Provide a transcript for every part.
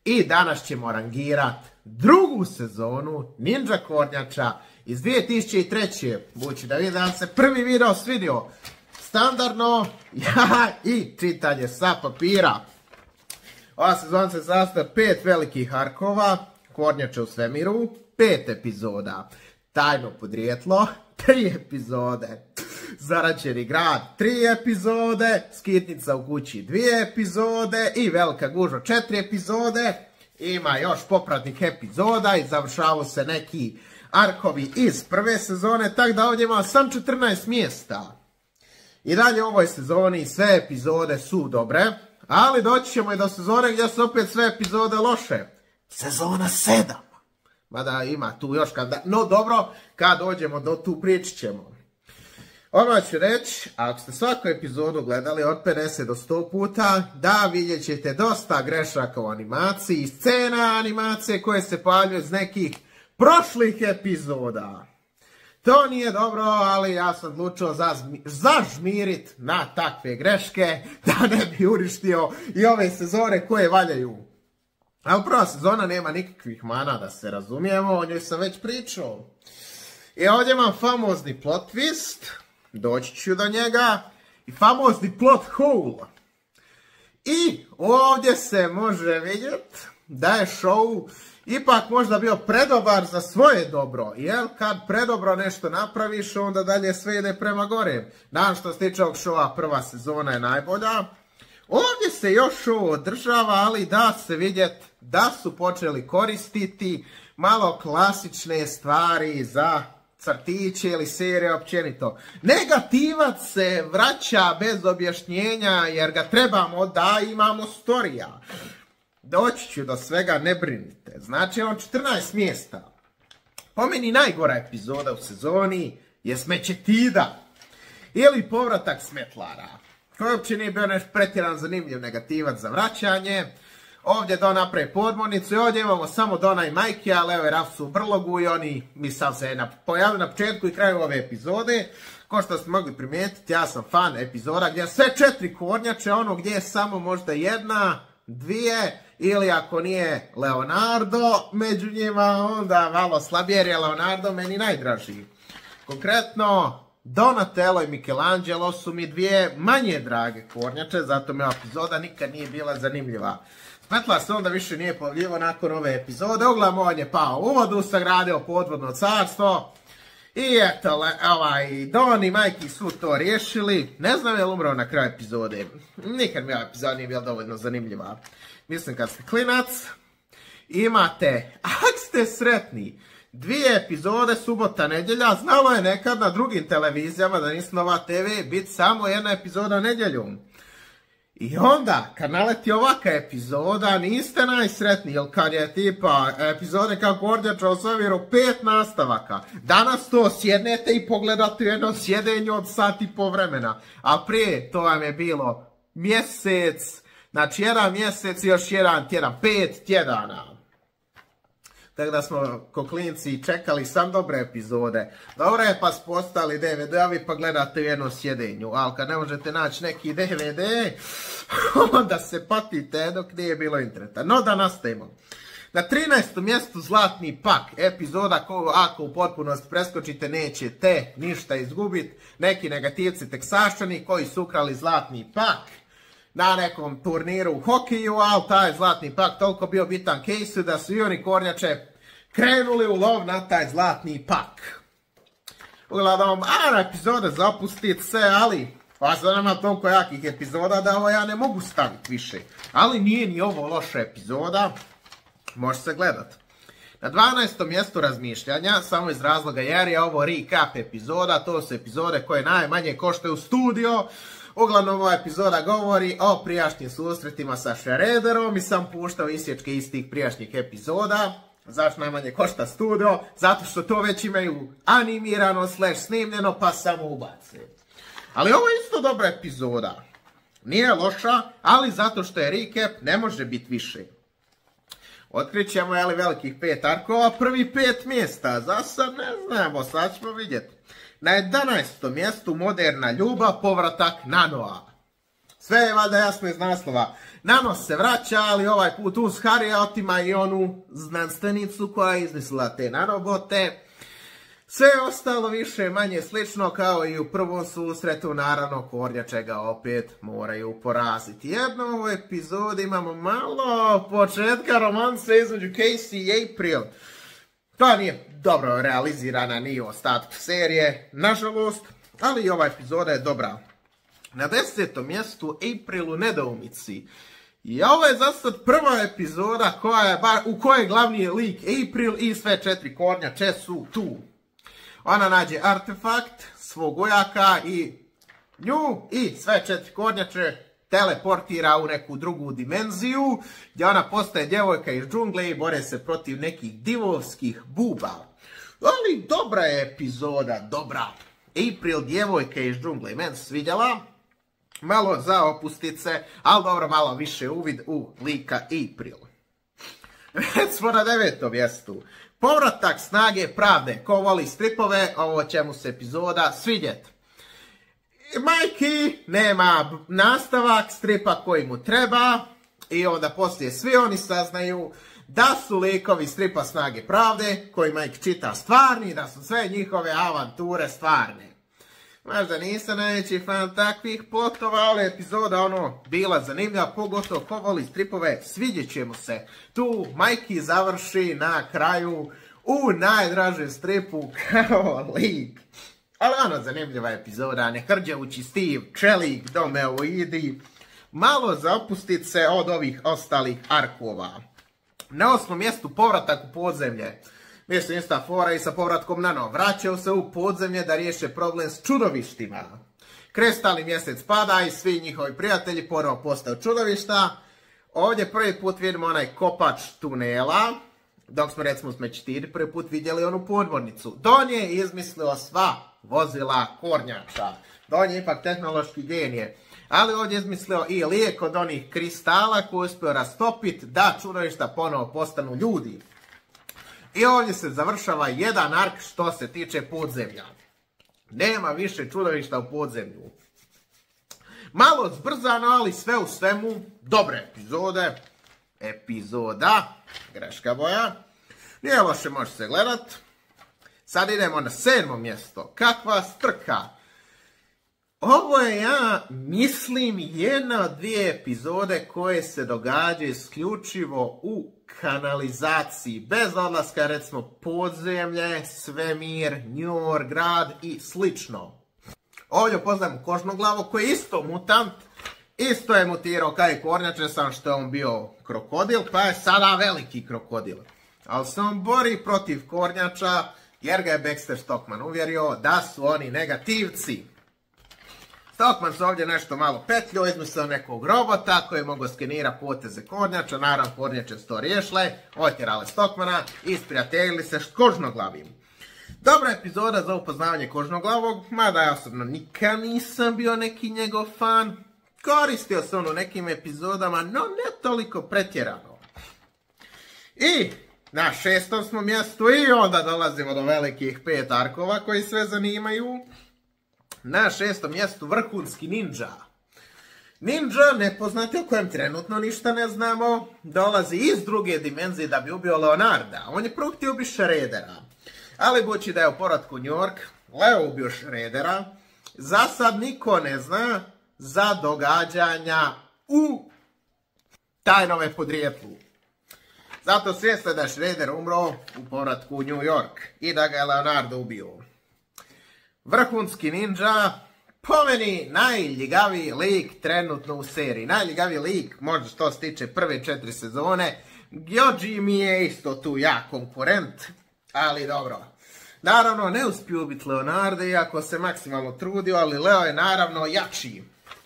I danas ćemo rangirati drugu sezonu Ninja Kornjača iz 2003. Budući da vidim da se prvi video svidio. Standardno, ja i čitanje sa papira. Ova sezona se sastoji 5 velikih arkova, Kornjača u svemiru, 5 epizoda. Tajno podrijetlo, 3 epizode. Zarađeni grad, 3 epizode. Skitnica u kući, 2 epizode. I velika gužva, 4 epizode. Ima još popratnih epizoda i završavaju se neki arkovi iz prve sezone. Tako da ovdje ima sam 14 mjesta. I dalje u ovoj sezoni sve epizode su dobre. Ali doći ćemo i do sezone gdje su opet sve epizode loše. Sezona 7. Mada ima tu još kada... No dobro, kad dođemo do tu pričat ćemo. Odmah ću reći, ako ste svaku epizodu gledali od 50 do 100 puta, da vidjet ćete dosta grešaka u animaciji, scena animacije koje se pojavljuju iz nekih prošlih epizoda. To nije dobro, ali ja sam odlučio zažmirit na takve greške, da ne bi uništio i ove sezone koje valjaju. Ali prva sezona nema nikakvih mana, da se razumijemo, o njoj sam već pričao. I ovdje imam famozni plot twist, doći ću do njega, i famozni plot hole. I ovdje se može vidjeti da je show ipak možda bio predobar za svoje dobro, jer kad predobro nešto napraviš, onda dalje sve ide prema gore. Naravno što se tiče ovog showa, prva sezona je najbolja. Ovdje se još show održava, ali da se vidjeti da su počeli koristiti malo klasične stvari za crtiće ili serije općenito. Negativac se vraća bez objašnjenja jer ga trebamo da imamo storija. Doći ću do svega, ne brinite. Znači on 14 mjesta. Po meni najgora epizoda u sezoni je Smećetida. Ili povratak smetlara. Koji uopće nije bio nešto pretjeran zanimljiv negativac za vraćanje. Ovdje Don napravi podmornicu i ovdje imamo samo Dona i Majke, ali evo je Raf su u brlogu i oni mislim se pojavili na početku i kraju ove epizode. Ko što ste mogli primijetiti, ja sam fan epizoda gdje sve 4 kornjače, ono gdje je samo možda 1, 2 ili ako nije Leonardo među njima, onda malo slabije jer je Leonardo meni najdraži. Konkretno, Donatello i Michelangelo su mi 2 manje drage kornjače, zato mi ova epizoda nikad nije bila zanimljiva. Smetlar se onda više nije pojavljivo nakon ove epizode, uglavnom on je pao u vodu, sagradio podvodno carstvo. I eto, Don i Majki su to riješili. Ne znam je li umrao na kraju epizode. Nikad mi ova epizoda nije bila dovoljno zanimljiva. Mislim kad ste klinac, imate, ak ste sretni, 2 epizode subota, nedjelja. Znalo je nekad na drugim televizijama, da nisu Nova TV, biti samo 1 epizoda nedjeljom. I onda, kad naleti ovaka epizoda, niste najsretni, jer kad je tipa epizode kao Kornjača u svemiru 5 nastavaka, danas to sjednete i pogledate jedno sjedenje od sat i po vremena, a prije to vam je bilo mjesec, znači 1 mjesec i još 1 tjedan, 5 tjedana. Tako da smo ko klinci čekali sam dobre epizode. Dobro je pa postali DVD-ovi pa gledate u jednom sjedenju. Ali kad ne možete naći neki DVD, onda se patite dok nije bilo interneta. No da nastavimo. Na 13. mjestu Zlatni pak. Epizoda koju ako u potpunosti preskočite nećete ništa izgubiti. Neki negativci teksašani koji su ukrali Zlatni pak na nekom turniru u hokeju, ali taj Zlatni pak toliko bio bitan Casey da su i oni kornjače krenuli u lov na taj Zlatni pak. Uglavnom, epizoda zapustiti se, ali pa sad nema toliko jakih epizoda da ovo ja ne mogu staviti više. Ali nije ni ovo loša epizoda, može se gledat. Na 12. mjestu razmišljanja, samo iz razloga jer je ovo recap epizoda, to su epizode koje najmanje koštaju studio. Uglavnom ova epizoda govori o prijašnjim susretima sa Shredderom i sam puštao isječke iz tih prijašnjih epizoda. Zašto najmanje košta studio? Zato što to već imaju animirano / snimljeno pa samo ubace. Ali ovo je isto dobra epizoda. Nije loša, ali zato što je recap ne može biti više. Otkrit ćemo velikih 5 arkova, prvi 5 mjesta. Za sad ne znamo, sad ćemo vidjeti. Na 11. mjestu Moderna ljubav, povratak Nanoa. Sve je valjda jasno iz naslova. Nanos se vraća, ali ovaj put uz Harrya otima i onu znanstvenicu koja je izmislila te nanobote. Sve je ostalo više manje slično kao i u prvom susretu, naravno kornjače ga opet moraju poraziti. Jedno u ovoj epizodi imamo malo početka romanse između Casey i April. To nije dobro realizirana ni u ostatku serije, nažalost, ali i ova epizoda je dobra. Na 10. mjestu April u nedoumici. I ovo je za sad prva epizoda u kojoj glavni lik April i sve 4 kornjače su tu. Ona nađe artefakt svog ujaka i nju i sve 4 kornjače teleportira u neku drugu dimenziju gdje ona postaje djevojka iz džungle i bore se protiv nekih divovskih buba. Ali dobra je epizoda, dobra. April, djevojka iz džungle, meni se svidjela. Malo za opustice, ali dobro, malo više uvid u lika April. Već smo na 9. mjestu. Povratak snage pravde. Ko voli stripove, ovo će mu se epizoda svidjeti. Mikey nema nastavak stripa koji mu treba i onda poslije svi oni saznaju da su likovi stripa snage pravde koji Mike čita stvarni, da su sve njihove avanture stvarne. Možda nisam najveći fan takvih plotova, ali epizoda bila zanimljiva, pogotovo ko voli stripove, svidjet će mu se. Tu Mikey završi na kraju u najdražem stripu kao lik. Ali zanimljiva epizoda, nehrđavući Steve, čelik, domeoidi, malo za opustice od ovih ostalih arkova. Na 8. mjestu povratak u podzemlje. Mislim, ista fora i sa povratkom Nano. Vraćaju se u podzemlje da riješe problem s čudovištima. Kristalni mjesec pada i svi njihovi prijatelji ponovo postaju čudovišta. Ovdje prvi put vidimo onaj kopač tunela. Dok smo recimo s Mečtiri prvi put vidjeli onu podmornicu. Don je izmislio sva vozila kornjača. Don je ipak tehnološki genije. Ali ovdje je izmislio i lijek od onih kristala koji uspio rastopiti da čudovišta ponovo postanu ljudi. I ovdje se završava jedan ark što se tiče podzemlja. Nema više čudovišta u podzemlju. Malo zbrzano, ali sve u svemu dobre epizode. Epizoda, greška boja. Nije loše, može se gledat. Sad idemo na 7. mjesto. Kakva strka. Ovo je, ja mislim, jedna od 2 epizode koje se događaju isključivo u kanalizaciji. Bez odlaska, recimo, podzemlje, svemir, New York, grad i slično. Ovdje poznajemo Kožnoglavu koji je isto mutant. Isto je mutirao kao i kornjače, sam što je on bio krokodil, pa je sada veliki krokodil. Ali se on bori protiv kornjača jer ga je Baxter Stockman uvjerio da su oni negativci. Stockman se ovdje nešto malo petljio, izmislio nekog robota koji je mogao skenirati poteze kornjača, naravno kornjače su to riješile, otjerale Stockmana i isprijateljili se s Kožnoglavim. Dobra epizoda za upoznavanje Kožnoglavog, mada ja osobno nikad nisam bio neki njegov fan. Koristio se on u nekim epizodama, no ne toliko pretjerano. I na 6. smo mjestu i onda dolazimo do velikih 5 arkova koji sve zanimaju. Na 6. mjestu vrhunski ninja. Ninja, nepoznati o kojem trenutno ništa ne znamo, dolazi iz druge dimenzije da bi ubio Leonarda. On je prvo htio ubiti Shreddera. Ali budući da je u povratku u New York, Leo ubio Shreddera. Za sad niko ne zna za događanja u tajnome podrijetlu. Zato svjesno da je Shredder umro u povratku u New York i da ga je Leonardo ubio. Vrhunski ninja, po meni najljigaviji lik trenutno u seriji. Najljigaviji lik, možda što se tiče prve 4 sezone. Gyoji mi je isto tu jak konkurent, ali dobro. Naravno, ne uspiju ubiti Leonardo, iako se maksimalno trudio, ali Leo je naravno jači.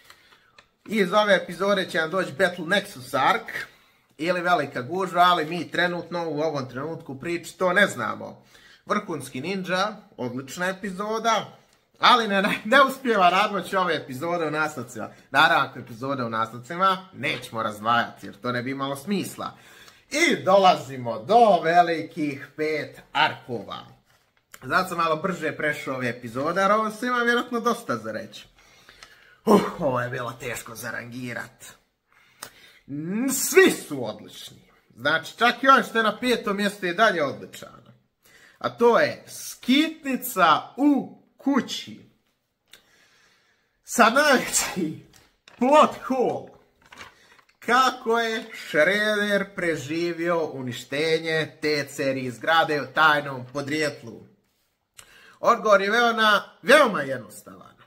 Iz ove epizode će nam doći Battle Nexus Ark, ili velika gužva, ali mi trenutno u ovom trenutku priči to ne znamo. Vrhunski ninja, odlična epizoda, ali ne uspijeva razmoći ove epizode u nastavcima. Naravno, ako epizode u nastavcima nećemo razdvajati, jer to ne bi imalo smisla. I dolazimo do velikih 5 arkova. Zato sam malo brže prešao ove epizode, jer ovo se ima vjerojatno dosta za reći. Ovo je bilo teško zarangirat. Svi su odlični. Znači, čak i on što je na 5. mjestu je dalje odličan. A to je Skitnica u kući. Sa najveći plot hole. Kako je Shredder preživio uništenje te serije zgrade u tajnom podrijetlu? Odgovor je veoma jednostavan.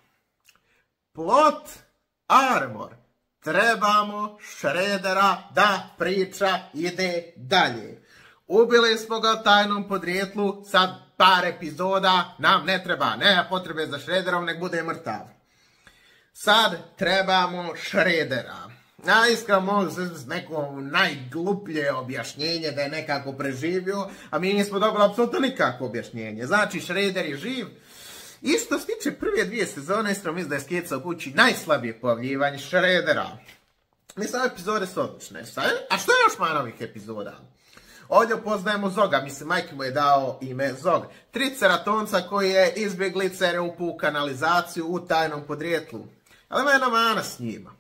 Plot armor. Trebamo Shreddera da priča ide dalje. Ubili smo ga u tajnom podrijetlu, sad par epizoda nam ne treba. Nema potrebe za Shredderom, nek bude mrtav. Sad trebamo Shreddera. Iskreno mogu neko najgluplje objašnjenje da je nekako preživio, a mi nismo dobili apsolutno nikakvo objašnjenje. Znači, Shredder je živ. I što se tiče prve 2 sezone, iskreno mislim da je Skitnica u kući najslabije pojavljivanje Shreddera. Mislim, epizode su odlične. A što je još man ovih epizoda? Ovdje upoznajemo Zoga, mislim, majke mu je dao ime Zog. Triceratonca koji je izbjeglice u kanalizaciju u tajnom podrijetlu. Ali ima jedna mana s njima.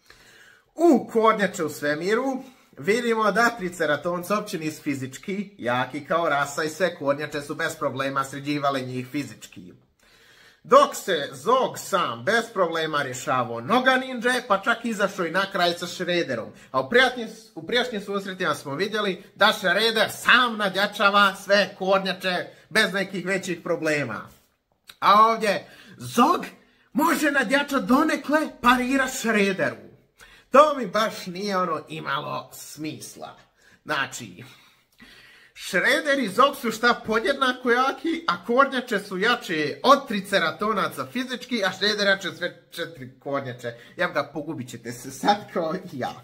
U Kornjače u svemiru vidimo da Triceratonca uopće nisu fizički jaki kao rasa i sve Kornjače su bez problema sređivale njih fizički. Dok se Zog sam bez problema rješavao noga ninja, pa čak izašao i na kraj sa Shredderom. A u prijašnjim susretima smo vidjeli da Shredder sam nadjačava sve Kornjače bez nekih većih problema. A ovdje Zog može nadjačati donekle parira Shredderu. To mi baš nije imalo smisla. Znači, Shredder i Zog su šta podjednako jaki, a Kornjače su jače od Triceratonaca fizički, a Shredder jače sve 4 Kornjače. Ja ga pogubit ćete se sad kao i ja.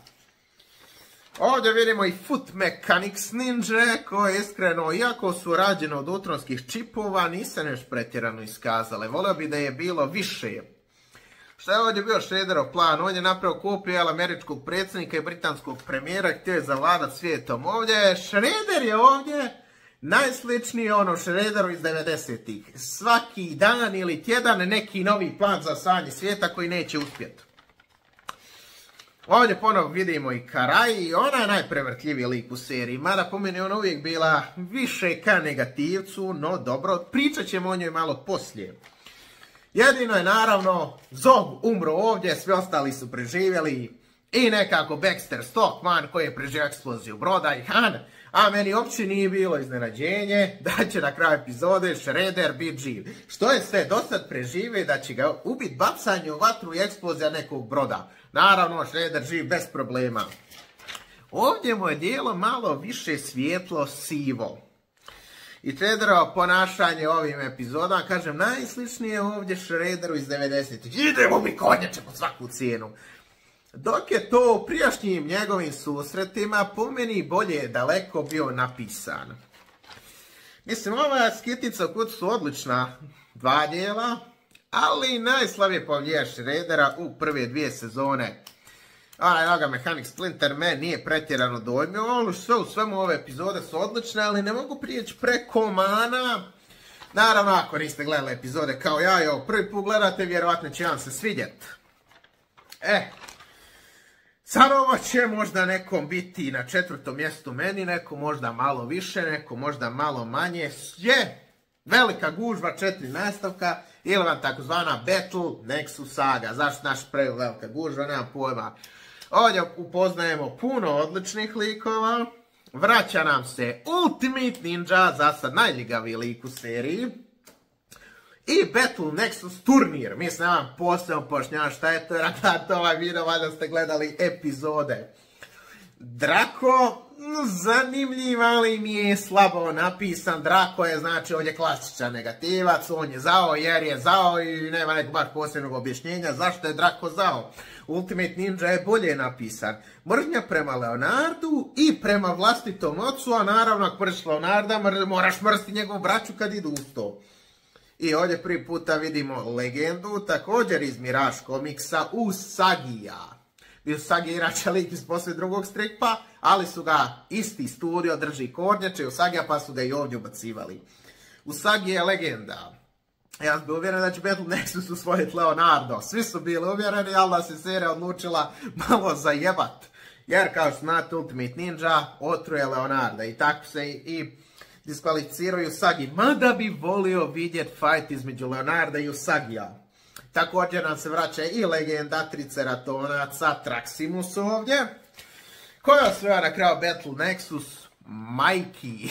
Ovdje vidimo i Foot Mechanics Ninja, koje iskreno, iako su rađene od utronskih čipova, nisu nešto pretjerano iskazale. Volio bi da je bilo više. Šta je ovdje bio Shredderov plan? On je napravio kopiju američkog predsjednika i britanskog premijera i htio je zavladat svijetom. Ovdje Shredder je ovdje najsličniji Shredderu iz 90-ih. Svaki dan ili tjedan neki novi plan za osvajanje svijeta koji neće uspjeti. Ovdje ponovo vidimo i Karai, ona je najprevrtljiviji lik u seriji, mada po meni ona uvijek bila više ka negativcu, no dobro, pričat ćemo o njoj malo poslije. Jedino je naravno Zog umro ovdje, svi ostali su preživjeli i nekako Baxter Stockman koji je preživio eksploziju broda i Han, a meni uopće nije bilo iznenađenje da će na kraju epizode Shredder biti živ. Što je sve dosad preživio da će ga ubiti bacanje u vatru i eksplozija nekog broda. Naravno Shredder živ bez problema. Ovdje mu je dijelo malo više svijetlo sivo. I Shredderovo ponašanje ovim epizodama, kažem, najsličnije je ovdje Shredderu iz 90-ih. Idemo mi Kornjače po svaku cijenu. Dok je to u prijašnjim njegovim susretima, po meni bolje je daleko bio napisan. Mislim, ova Skitnica u kući su odlična 2 dijela, ali najslabije pojavljuje Shreddera u prve 2 sezone. Onaj noga Mechanic Splinter Man nije pretjerano dojmio, ali sve u svemu ove epizode su odlične, ali ne mogu prijeći preko mana. Naravno, ako niste gledali epizode kao ja i ovo prvi put gledate, vjerovatno će vam se svidjeti. Sad ovo će možda nekom biti na 4. mjestu meni, neko možda malo više, neko možda malo manje. Je velika gužva 4 nastavka ili vam takozvana Battle Nexus Saga. Zašto naš velika gužva, nemam pojma. Ovdje upoznajemo puno odličnih likova. Vraća nam se Ultimate Ninja, za sad najljigaviji lik u seriji. I Battle Nexus turnir. Mislim, ja vam posebno pojašnjavam šta je to, jer ako gledate ovaj video, valjda ste gledali epizode. Drako, zanimljiv, ali mi je slabo napisan. Drako je, znači, ovdje klasičan negativac, on je zao jer je zao i nema nekog baš posebnog objašnjenja zašto je Drako zao. Ultimate Ninja je bolje napisan. Mržnja prema Leonardu i prema vlastitom ocu, a naravno ako mrziš Leonarda, moraš mrziti njegovu braću kad idu uz to. I ovdje prvi puta vidimo legendu, također iz Mirage komiksa, Usagija. Usagi je inače lik iz poslije drugog stripa, ali su ga isti studio drži Kornjače i Usagija, pa su ga i ovdje ubacivali. Usagi je legenda. Ja sam bio uvjeren da će Battle Nexus usvojiti Leonardo. Svi su bili uvjereni, ali da se serija odlučila malo zajebat. Jer kao što znate, Ultimate Ninja otruje Leonarda i tako se i diskvalificiraju Usagi. Mada bi volio vidjeti fight između Leonarda i Usagija. Također nam se vraća i legenda Triceratonaca Traximus ovdje. Koja osvaja na kraju Battle Nexus? Mikey.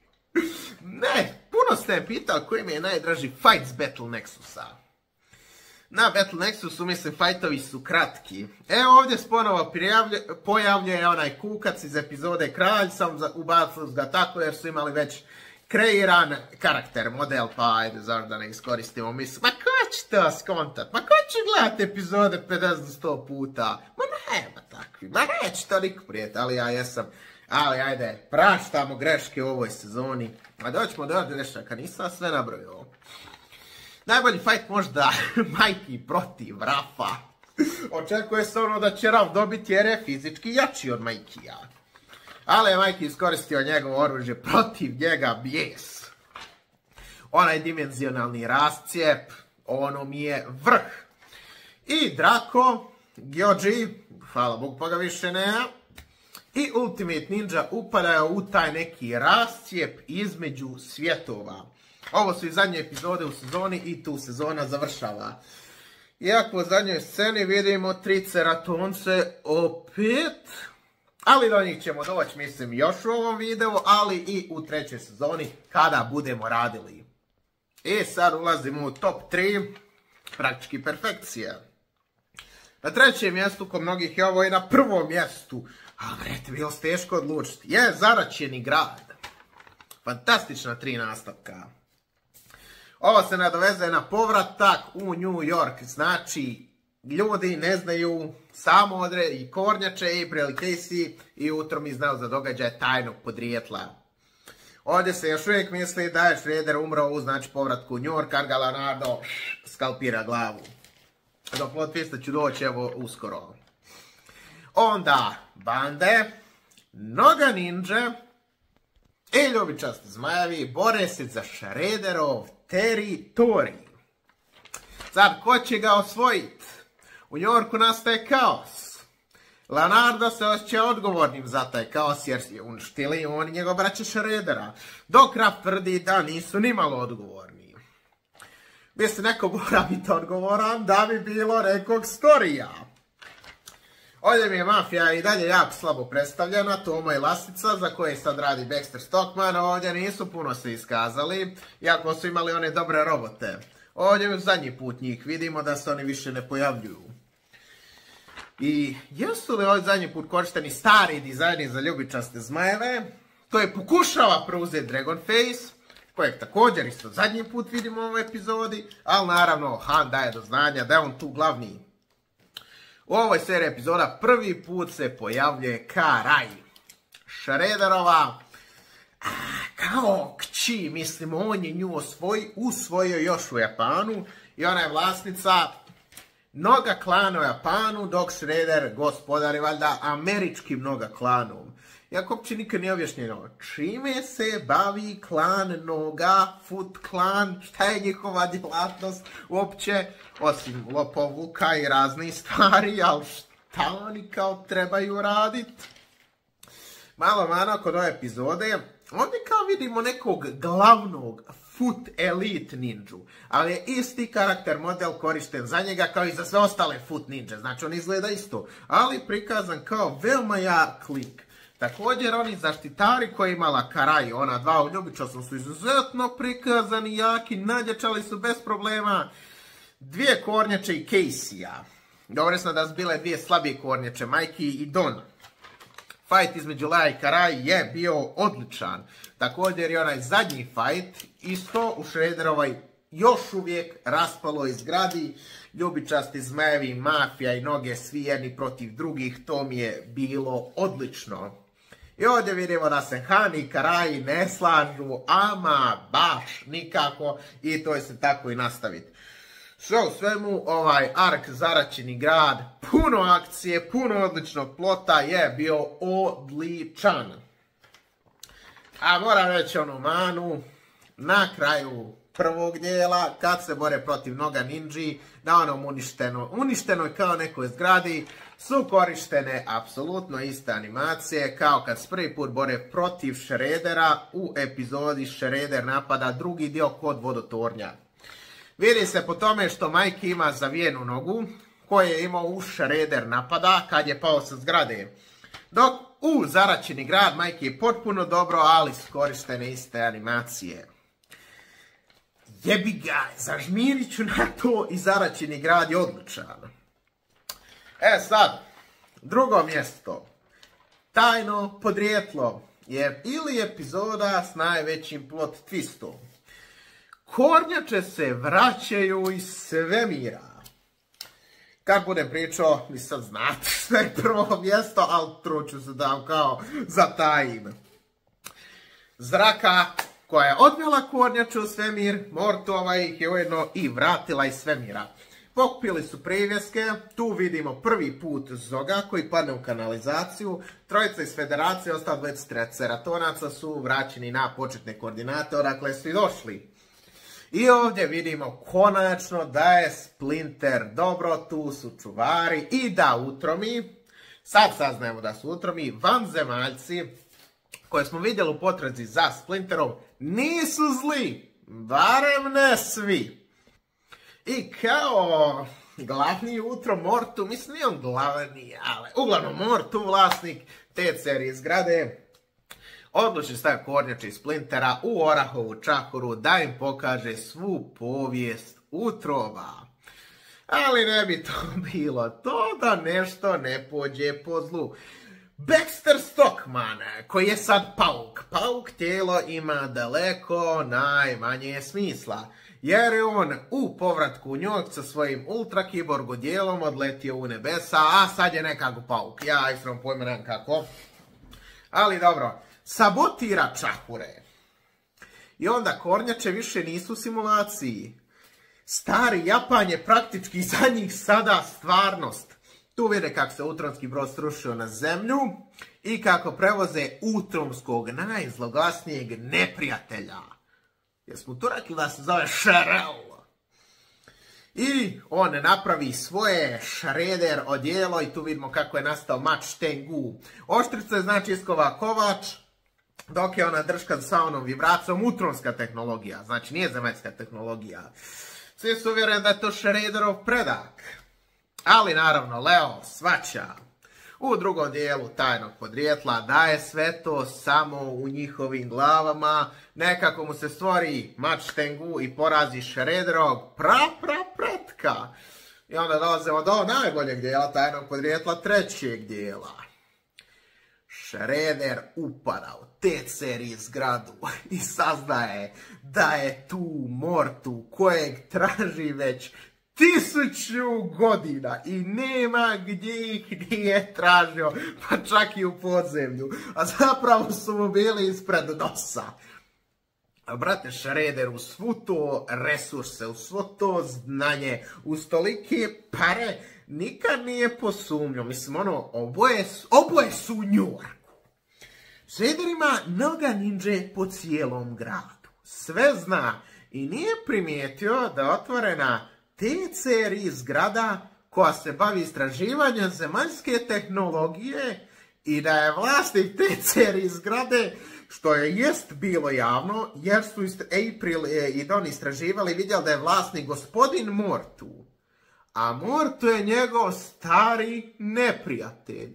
Ne, puno ste pitali koji mi je najdraži fight s Battle Nexusa. Na Battle Nexusu, mislim, fajtovi su kratki. Evo ovdje se ponovo pojavljuje onaj kukac iz epizode Kralj, sam ubacili ga tako jer su imali već kreiran karakter, model, pa ajde, zašto da ne iskoristimo, mislim, ma ko će to skontat, ma ko će gledati epizode 50-100 puta, ma nema takvi, ma neće to niko prijeti, ali ja jesam, ali ajde, praštamo greške u ovoj sezoni, a doćemo do grešaka, nisam sve nabrojio. Najbolji fight možda Mikey protiv Rafa. Očekuje se ono da će Raf dobiti jer je fizički jači od Mikeyja. Ali je Mikey iskoristio njegovo oružje protiv njega, bijes. Onaj dimenzionalni rascijep, ono mi je vrh. I Draco, Gyoji, hvala Bogu pa ga više nema. I Ultimate Ninja upadaju u taj neki rascijep između svjetova. Ovo su i zadnje epizode u sezoni i tu sezona završava. Iako u zadnjoj sceni vidimo Triceratonce opet, ali do njih ćemo doći, mislim, još u ovom videu, ali i u trećoj sezoni kada budemo radili. I sad ulazimo u top 3, praktički perfekcija. Na trećem mjestu, kod mnogih je ovo i na prvom mjestu, a vrete, bilo se teško odlučiti, je Zaraćeni grad. Fantastična 3 nastavka. Ovo se nadovezuje na povratak u New York, znači ljudi ne znaju Samodre i Kornjače i April Casey i utro mi znao za događaje tajnog podrijetla. Ovdje se još uvijek misli da je Shredder umro u znači povratku u New York, kad ga Leonardo skalpira glavu. Do plot twista ću doći evo uskoro. Onda bande, Noga ninja i ljubičasti zmajevi bore se za Shredderov teritorij. Sad, ko će ga osvojiti? U New Yorku nastaje kaos. Leonardo se osjeća odgovornim za taj kaos jer je uništili on i njegov braća Shreddera. Dok Raf tvrdi da nisu nimalo odgovorni. Mislim, neko mora biti odgovoran da bi bilo nekog storija. Ovdje mi je mafija i dalje jako slabo predstavljena, Tomo i Lastica, za koje sad radi Baxter Stockman, ovdje nisu puno se iskazali, iako su imali one dobre robote. Ovdje u zadnji put njih vidimo da se oni više ne pojavljuju. I jesu li ovdje zadnji put korišteni stari dizajni za ljubičaste zmajeve, koje pokušava preuzeti Dragonface, kojeg također isto zadnji put vidimo u ovoj epizodi, ali naravno Han daje do znanja da je on tu glavni. U ovoj seriji epizoda prvi put se pojavljuje Karai, Shredderova, kao kći, mislim, on je nju usvojio još u Japanu i ona je vlasnica mnoga klana u Japanu, dok Shredder gospodari valjda američkim mnoga klanom. Iako uopće nikad nije objašnjeno čime se bavi klan Noga, Foot klan, šta je njihova djelatnost uopće, osim lopovluka i raznih stvari, ali šta oni kao trebaju raditi? Malo kod ove epizode, ovdje kao vidimo nekog glavnog Foot Elite ninju, ali je isti karakter model korišten za njega kao i za sve ostale Foot ninja, znači on izgleda isto, ali prikazan kao veoma jak lik. Također oni zaštitari koji imala Karai, ona dva u ljubičastu su izuzetno prikazani, jaki, nadjačali su bez problema. Dvije kornjače i Casey-a. Dobro sam da su bile dvije slabije kornjače, Mikey i Don. Fight između Lea i Karai je bio odličan. Također je onaj zadnji fight isto u Shredderovoj još uvijek raspaloj zgradi. Ljubičasti zmajevi, mafija i noge, svi jedni protiv drugih, to mi je bilo odlično. I ovdje vidimo da se Han i Karai ne slažu, ama baš nikako, i to je se tako i nastaviti. Sve u svemu, ovaj ark Zaraćeni grad, puno akcije, puno odličnog plota je bio odličan. A moram reći onu manu, na kraju prvog dijela, kad se bore protiv Noga Ninji, na onom uništenoj kao nekoj zgradi, su korištene apsolutno iste animacije, kao kad se prvi put bore protiv Shreddera u epizodi Shredder napada drugi dio kod vodotornja. Vidi se po tome što Mikey ima zavijenu nogu, koju je imao u Shredder napada kad je pao sa zgrade. Dok u Zaraćeni grad Mikey je potpuno dobro, ali su korištene iste animacije. Jebi ga, zažmirit ću na to i Zaraćeni grad je odličan. Sad, drugo mjesto. Tajno podrijetlo je ili epizoda s najvećim plot twistom. Kornjače se vraćaju iz svemira. Kad budem pričao, vi sad znate sve prvo mjesto, ali truću se da kao zatajim. Zraka koja je odvela kornjače u svemir, Mortova ih je ujedno i vratila iz svemira. Pokupili su privjeske, tu vidimo prvi put Zoga koji padne u kanalizaciju, trojica iz Federacije, ostala dvojica Ceratonaca su vraćeni na početne koordinate, odakle su i došli. I ovdje vidimo konačno da je Splinter dobro, tu su čuvari i da Utromi, sad saznajemo da su Utromi, vanzemaljci koje smo vidjeli u potrazi za Splinterom, nisu zli, barem ne svi. I kao glavni Utrom Mortu, mislim nije on glavni, ali uglavnom Mortu, vlasnik te serije zgrade, odluči staviti kornjače iz Splintera u Orahovu čakuru da im pokaže svu povijest Utroma. Ali ne bi to bilo to da nešto ne pođe po zlu. Baxter Stockman, koji je sad pauk. Pauk tijelo ima daleko najmanje smisla, jer je on u povratku u New York sa svojim ultra kiborg dijelom odletio u nebesa, a sad je nekako pauk. Ja iskreno pojma nemam kako. Ali dobro, sabotira čakure. I onda kornjače više nisu u simulaciji. Stari Japan je praktički za njih sada stvarnost. Tu vide kako se Utronski brod srušio na zemlju i kako prevoze Utromskog najzloglasnijeg neprijatelja. Jesmo tu rekli da se zove Shrel. I on napravi svoje Shredder odijelo i tu vidimo kako je nastao mač Tengu. Oštrica je znači iskova kovač, dok je ona drška sa onom vibracijom Utronska tehnologija. Znači nije zemaljska tehnologija. Svi su uvjereni da je to Shredderov predak. Ali naravno Leo svaća u drugom dijelu tajnog podrijetla da je sve to samo u njihovim glavama. Nekako mu se stvori mač Tengu i porazi Shredderovog pretka. I onda dolazimo do najboljeg dijela tajnog podrijetla, trećeg dijela. Shredder upada u te serije zgradu i saznaje da je tu Mortu kojeg traži već 1000 godina i nema gdje ih nije tražio, pa čak i u podzemlju, a zapravo su mu bili ispred nosa. A brate, Shredder u svu to resurse, u svo to znanje, uz tolike pare, nikad nije posumnio. Mislim, oboje su u New Yorku. Shredder ima Noga Ninje po cijelom gradu. Sve zna i nije primijetio da je otvorena TCR zgrada koja se bavi istraživanjem zemaljske tehnologije i da je vlasnik TCR zgrade, što je jest bilo javno, jer su April i Don istraživali i vidjeli da je vlasnik gospodin Mortu. A Mortu je njegov stari neprijatelj.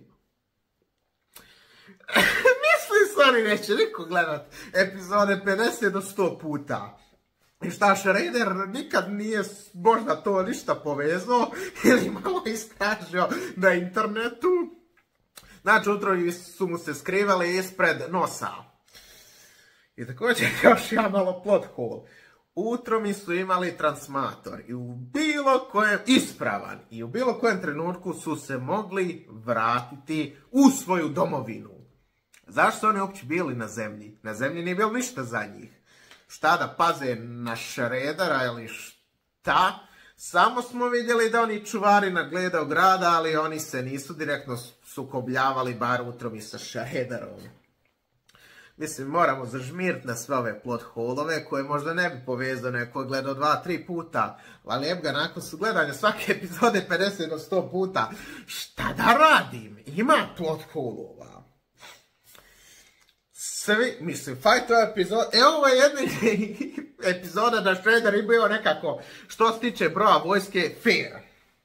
Mislim se oni neće niko gledat epizode 50 do 100 puta. I šta, Shredder nikad nije možda to ništa povezao ili malo istražio na internetu. Znači, Utromi su mu se skrivali ispred nosa. I također još ja malo plot hole. Utromi su imali transmator i u bilo kojem ispravan i u bilo kojem trenutku su se mogli vratiti u svoju domovinu. Zašto su oni uopće bili na zemlji? Na zemlji nije bilo ništa za njih. Šta da paze na Shreddera ili šta? Samo smo vidjeli da oni čuvari nadgledao grada, ali oni se nisu direktno sukobljavali, bar Utromi sa Shredderom. Mislim, moramo zažmirt na sve ove plot holove koje možda ne bi povezao neko je gledao 2-3 puta, ali jeb ga, nakon su gledanja svake epizode 50 do 100 puta. Šta da radim? Ima plot holova. Svi, mislim, fajtova epizoda, ovo je jedna epizoda da Shredder je bio nekako, što se tiče broja vojske, fair.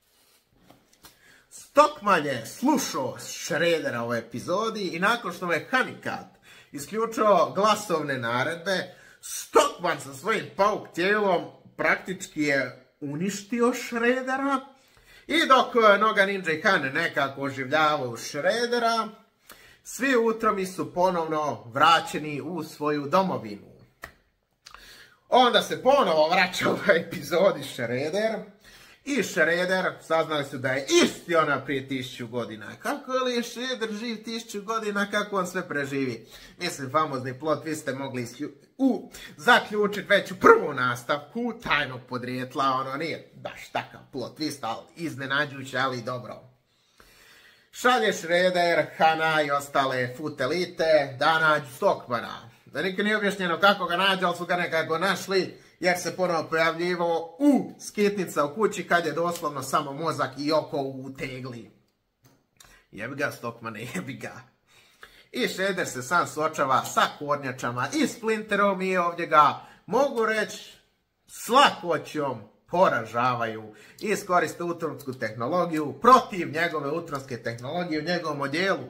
Stockman je slušao Shreddera u ovoj epizodi i nakon što je Honeycutt isključio glasovne naredbe, Stockman sa svojim pauk tijelom praktički je uništio Shreddera. I dok Noga Ninja i Han nekako oživljavaju Shreddera, svi utromi su ponovno vraćeni u svoju domovinu. Onda se ponovo vraća u ovoj epizodi Shredder. I Shredder, saznali su da je isti ona prije 1000 godina. Kako li je Shredder živ 1000 godina, kako on sve preživi? Mislim, famozni plot vi ste mogli zaključiti već u prvu nastavku tajnog podrijetla. Ono nije baš takav plot twist, ali iznenađujući, ali dobro. Šalje Shredder, Hana i ostale futelite da nađu Stockmana. Da nikad nije objašnjeno kako ga nađu, ali su ga nekako našli, jer se ponovo pojavljivo u skitnica u kući kad je doslovno samo mozak i oko u tegli. Jebi ga, Stockmane, jebi ga. I Shredder se sam suočava sa kornjačama i Splinterom i ovdje ga, mogu reći, s lakoćom poražavaju i iskoriste utronsku tehnologiju protiv njegove utronske tehnologije u njegovom odjelu.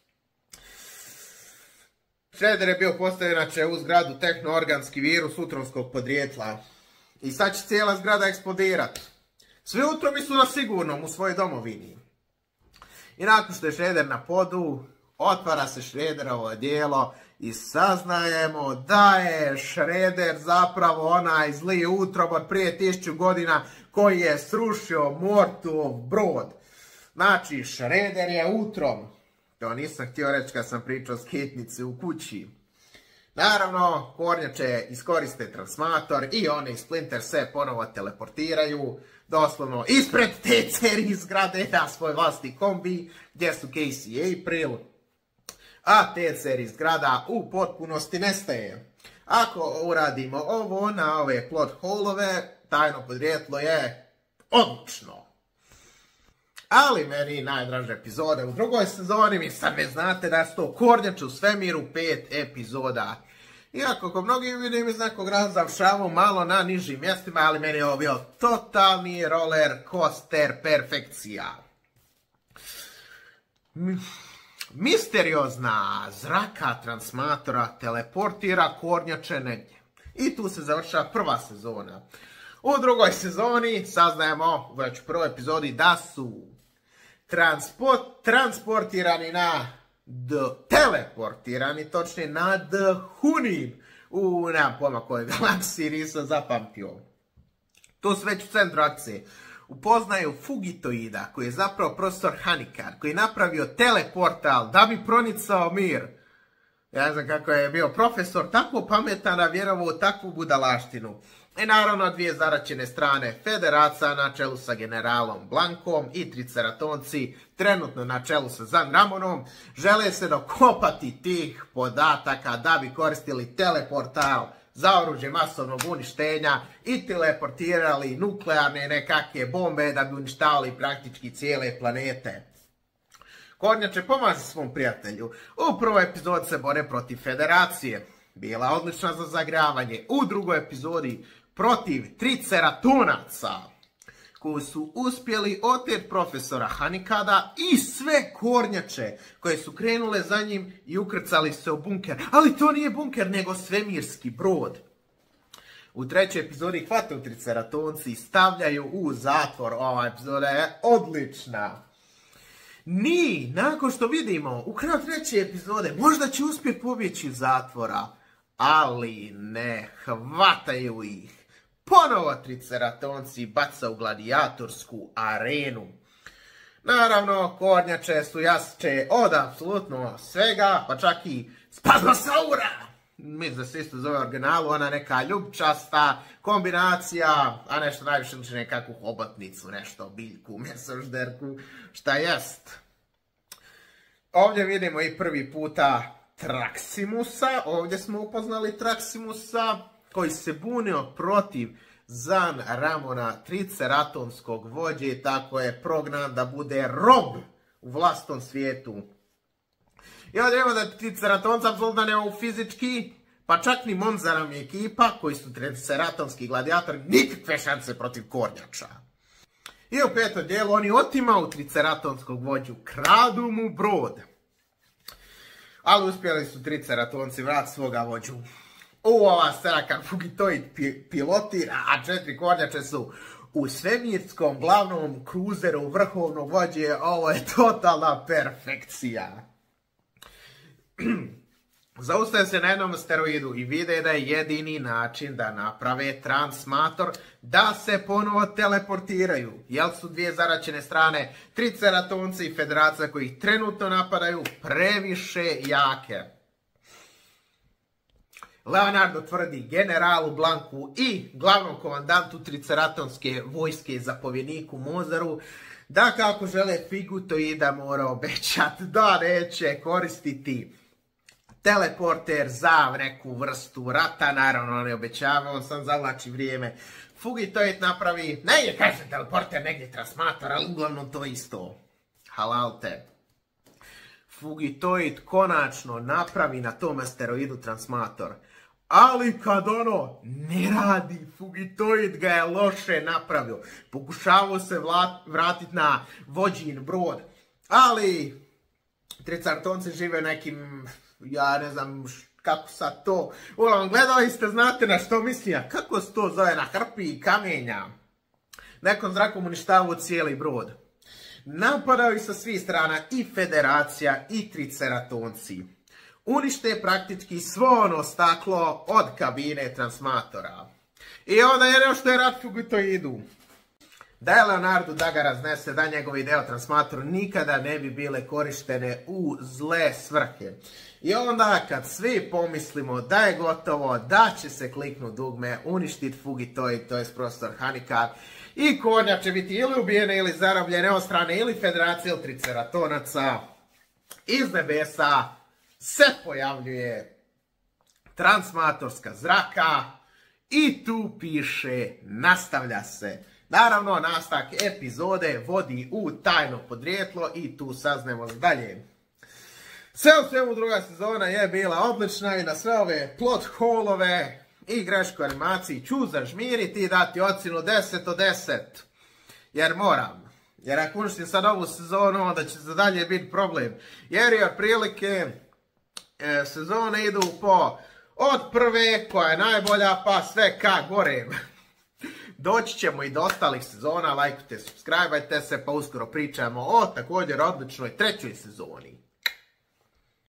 Shredder je bio postavljen inače u zgradu tehnoorganski virus utronskog podrijetla. I sad će cijela zgrada eksplodirati. Svi utromi su na sigurnom u svojoj domovini. I nakon što je Shredder na podu, otvara se Shredderovo odijelo i saznajemo da je Shredder zapravo onaj zli utrom od prije 1000 godina koji je srušio Mortuov brod. Znači, Shredder je utrom. To nisam htio reći kad sam pričao skitnici u kući. Naravno, kornjače iskoriste transmator i oni Splinter se ponovo teleportiraju, doslovno ispred te serije zgrade na svoj vlastni kombi, gdje su Casey i April, a te serije zgrada u potpunosti nestaje. Ako uradimo ovo na ove plot holove, tajno podrijetlo je odlično. Ali meni najdraže epizode u drugoj sezoni, mi sad već znate da su to Kornjače u svemiru 5 epizoda. Iako ko mnogi vidim iz nekog razloga završavaju malo na nižim mjestima, ali meni je ovo bio totalni roller coaster perfekcija. Misteriozna zraka transmatora teleportira Kornjače negdje. I tu se završava prva sezona. U drugoj sezoni saznajemo već u prvoj epizodi da su transportirani teleportirani, točnije na Hunin. Nemam pojma kojoj galaksiji, nisam zapamtio. Tu su već u centru akcije. Upoznaju Fugitoida, koji je zapravo profesor Honeycutt, koji je napravio teleportal da bi pronicao mir. Ja ne znam kako je bio profesor, tako pametan, a vjerovao u takvu budalaštinu. I naravno dvije zaraćene strane, Federacija na čelu sa generalom Blankom i Triceratonci, trenutno na čelu sa Zan Ramonom, žele se dokopati tih podataka da bi koristili teleportal za oružje masovnog uništenja i teleportirali nuklearne nekakve bombe da bi uništavali praktički cijele planete. Kornjače pomaže svom prijatelju. U prvoj epizodi se bore protiv Federacije. Bila odlična za zagravanje. U drugoj epizodi protiv Triceratonaca, koji su uspjeli oteti profesora Honeycutta i sve kornjače koje su krenule za njim i ukrcali se u bunker. Ali to nije bunker, nego svemirski brod. U trećoj epizodi hvataju Triceratonci i stavljaju u zatvor. Ova epizoda je odlična. Nakon što vidimo u kraju treće epizode, možda će uspjeti pobjeći iz zatvora, ali ne, hvataju ih. Ponovo Triceratonci baca u gladijatorsku arenu. Naravno, kornjače su jače od apsolutno svega, pa čak i Spazmosaura. Mislim da se isto zove originalu, ona neka ljubčasta kombinacija, a nešto najviše liči nekakvu hobotnicu, nešto, biljku, mesožderku, šta jest. Ovdje vidimo i prvi puta Traksimusa. Ovdje smo upoznali Traksimusa koji se bunio protiv Zan Ramona, triceratonskog vođe, i tako je prognan da bude rob u vlastnom svijetu. I ovdje imamo da triceratonca apsolutno nema fizički, pa čak ni Monzaram i ekipa, koji su triceratonski gladijatori, nikakve šanse protiv kornjača. I u petom dijelu oni otimaju triceratonskog vođu, kradu mu brod. Ali uspjeli su triceratonci vratiti svoga vođu. Ova scena kad Fugitoid pilotira, a 4 kornjače su u svemirskom glavnom kruzeru vrhovnog vođe. Ovo je totalna perfekcija. Zaustaju se na jednom asteroidu i vide da je jedini način da naprave transmator da se ponovo teleportiraju. Jel su dvije zaraćene strane, triceratonci i federacija koji ih trenutno napadaju, previše jake. Leonardo tvrdi generalu Blanku i glavnom komandantu triceratonske vojske zapovjedniku Mozaru da kako žele Fugitoida mora obećati da neće koristiti teleporter za neku vrstu rata. Naravno ne obećava, on sam zavlači vrijeme. Fugitoid napravi, negdje kaže teleporter, negdje transmator, ali uglavnom to isto. Halalte. Fugitoid konačno napravi na tom asteroidu transmator. Ali kad ono ne radi, Fugitoid ga je loše napravio. Pokušavao se vratiti na vođin brod. Ali triceratonci žive nekim, ja ne znam kako sad to. Uglavnom, gledali ste, znate na što mislim. Kako se to zove, na hrpi kamenja. Nekom zrakom uništavao cijeli brod. Napadaju sa svih strana i federacija i triceratonci. Unište praktički svo ono staklo od kabine transmatora. I onda je nešto je rad Fugitoidu. Da je Leonardo da ga raznese, da njegovi deo transmatora nikada ne bi bile korištene u zle svrhe. I onda kad svi pomislimo da je gotovo, da će se kliknuti dugme, uništiti Fugitoid, to je prostor Hanikar, i kornjače će biti ili ubijene ili zarobljene od strane ili federacije ili triceratonaca, iz nebesa se pojavljuje transmatorska zraka i tu piše nastavlja se. Naravno, nastavak epizode vodi u tajno podrijetlo i tu saznemo dalje. Sve u svemu druga sezona je bila odlična i na sve ove plot holove i grešku animaciji ću zažmiriti i dati ocjenu 10 od 10. Jer moram. Jer ako uništim sad ovu sezonu, onda će za dalje biti problem. Jer je otprilike sezone idu po od prve koja je najbolja pa sve ka gore. Doći ćemo i do ostalih sezona, lajkujte, subscribeajte se, pa uskoro pričamo o također odličnoj trećoj sezoni.